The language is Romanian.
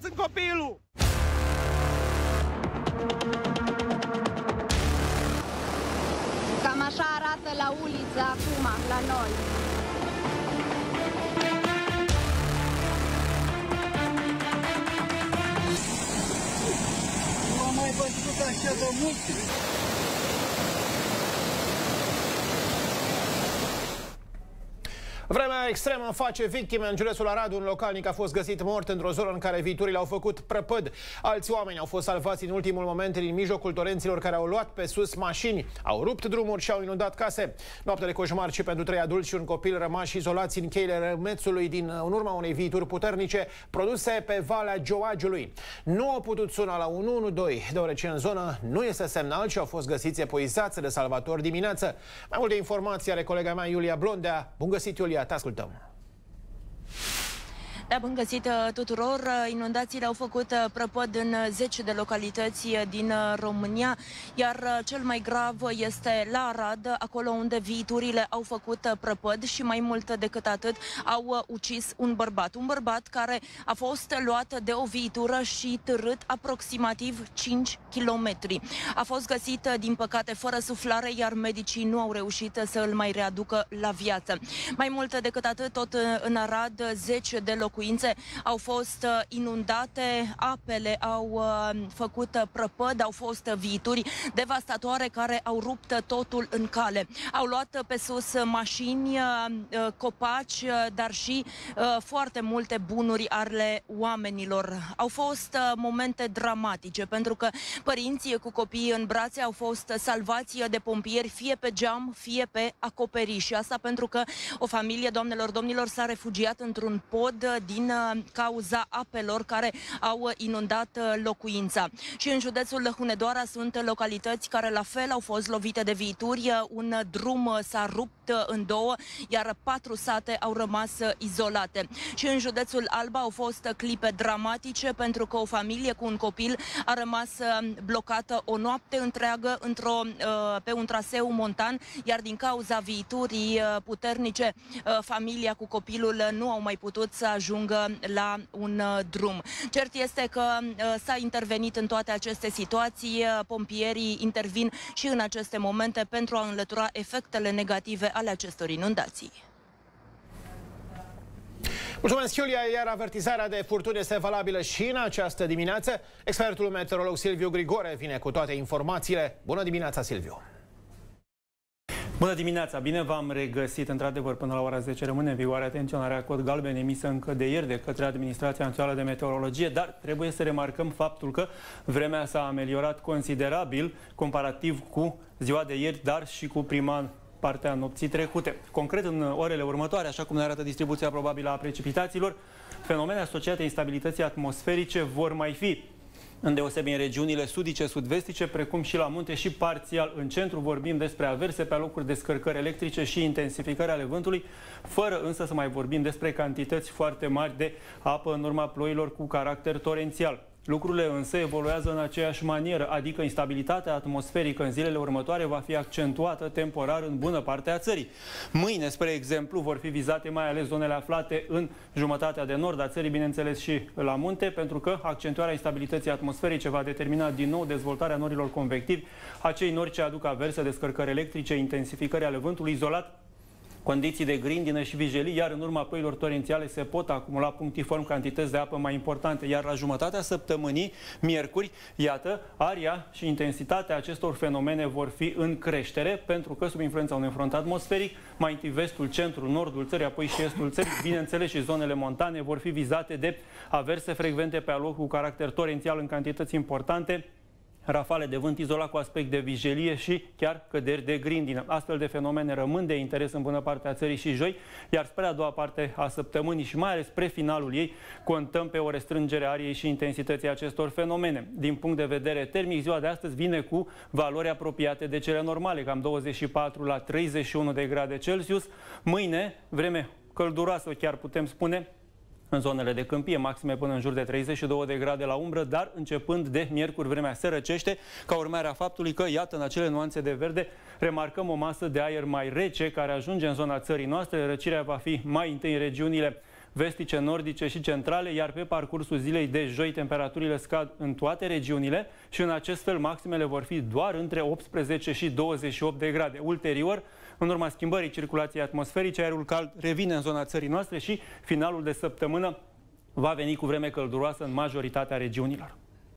în copilul! Cam așa arată la uliță acum, la noi. Nu am mai văzut așa de multe. Vremea extremă face victime în județul Arad. Un localnic a fost găsit mort într-o zonă în care viiturile au făcut prăpăd. Alți oameni au fost salvați în ultimul moment din mijlocul torenților care au luat pe sus mașini, au rupt drumuri și au inundat case. Noapte de coșmar și pentru 3 adulți și un copil rămași izolați în cheile Rămețului în urma unei viituri puternice produse pe Valea Gioagiului. Nu au putut suna la 112, deoarece în zonă nu este semnal și au fost găsiți epuizați de salvatori dimineață. Mai multe informații are colega mea Iulia Blondea. Bun găsit, Iulia! Te ascultăm. Da, bun găsit tuturor! Inundațiile au făcut prăpăd în 10 de localități din România, iar cel mai grav este la Arad, acolo unde viiturile au făcut prăpăd și mai mult decât atât au ucis un bărbat. Un bărbat care a fost luat de o viitură și târât aproximativ 5 kilometri. A fost găsit, din păcate, fără suflare, iar medicii nu au reușit să îl mai readucă la viață. Mai mult decât atât, tot în Arad, 10 de locuințe au fost inundate, apele au făcut prăpăd, au fost viituri devastatoare care au rupt totul în cale. Au luat pe sus mașini, copaci, dar și foarte multe bunuri ale oamenilor. Au fost momente dramatice, pentru că părinții cu copiii în brațe au fost salvați de pompieri, fie pe geam, fie pe acoperiș. Și asta pentru că o familie, doamnelor, domnilor, s-a refugiat într-un pod din cauza apelor care au inundat locuința. Și în județul Hunedoara sunt localități care la fel au fost lovite de viituri. Un drum s-a rupt în două, iar 4 sate au rămas izolate. Și în județul Alba au fost clipe dramatice, pentru că o familie cu un copil a rămas blocată o noapte întreagă pe un traseu montan, iar din cauza viiturii puternice, familia cu copilul nu au mai putut să ajungă la un drum. Cert este că s-a intervenit în toate aceste situații. Pompierii intervin și în aceste momente pentru a înlătura efectele negative ale acestor inundații. Mulțumesc, Iulia, iar avertizarea de furtuni este valabilă și în această dimineață. Expertul meteorolog Silviu Grigore vine cu toate informațiile. Bună dimineața, Silviu! Bună dimineața! Bine v-am regăsit. Într-adevăr, până la ora 10 rămâne în vigoare atenționarea cod galben emisă încă de ieri de către Administrația Națională de Meteorologie, dar trebuie să remarcăm faptul că vremea s-a ameliorat considerabil comparativ cu ziua de ieri, dar și cu prima partea nopții trecute. Concret, în orele următoare, așa cum ne arată distribuția probabilă a precipitațiilor, fenomene asociate instabilității atmosferice vor mai fi îndeosebi în regiunile sudice, sud-vestice, precum și la munte și parțial în centru. Vorbim despre averse pe alocuri, descărcări electrice și intensificări ale vântului, fără însă să mai vorbim despre cantități foarte mari de apă în urma ploilor cu caracter torențial. Lucrurile însă evoluează în aceeași manieră, adică instabilitatea atmosferică în zilele următoare va fi accentuată temporar în bună parte a țării. Mâine, spre exemplu, vor fi vizate mai ales zonele aflate în jumătatea de nord a țării, bineînțeles și la munte, pentru că accentuarea instabilității atmosferice va determina din nou dezvoltarea norilor convectivi, acei nori ce aduc averse, descărcări electrice, intensificări ale vântului izolat, condiții de grindină și vijelii, iar în urma ploilor torențiale se pot acumula punctiform cantități de apă mai importante. Iar la jumătatea săptămânii, miercuri, iată, aria și intensitatea acestor fenomene vor fi în creștere, pentru că sub influența unui front atmosferic, mai întâi vestul, centrul, nordul țării, apoi și estul țării, bineînțeles și zonele montane, vor fi vizate de averse frecvente pe aloc cu caracter torențial în cantități importante, rafale de vânt izolat cu aspect de vijelie și chiar căderi de grindină. Astfel de fenomene rămân de interes în bună parte a țării și joi, iar spre a doua parte a săptămânii și mai ales spre finalul ei, contăm pe o restrângere a ariei și intensității acestor fenomene. Din punct de vedere termic, ziua de astăzi vine cu valori apropiate de cele normale, cam 24 la 31 de grade Celsius. Mâine, vreme călduroasă, chiar putem spune, în zonele de câmpie, maxime până în jur de 32 de grade la umbră, dar începând de miercuri vremea se răcește, ca urmare a faptului că, iată, în acele nuanțe de verde, remarcăm o masă de aer mai rece care ajunge în zona țării noastre. Răcirea va fi mai întâi în regiunile vestice, nordice și centrale, iar pe parcursul zilei de joi temperaturile scad în toate regiunile și în acest fel maximele vor fi doar între 18 și 28 de grade. Ulterior, în urma schimbării circulației atmosferice, aerul cald revine în zona țării noastre și finalul de săptămână va veni cu vreme călduroasă în majoritatea regiunilor.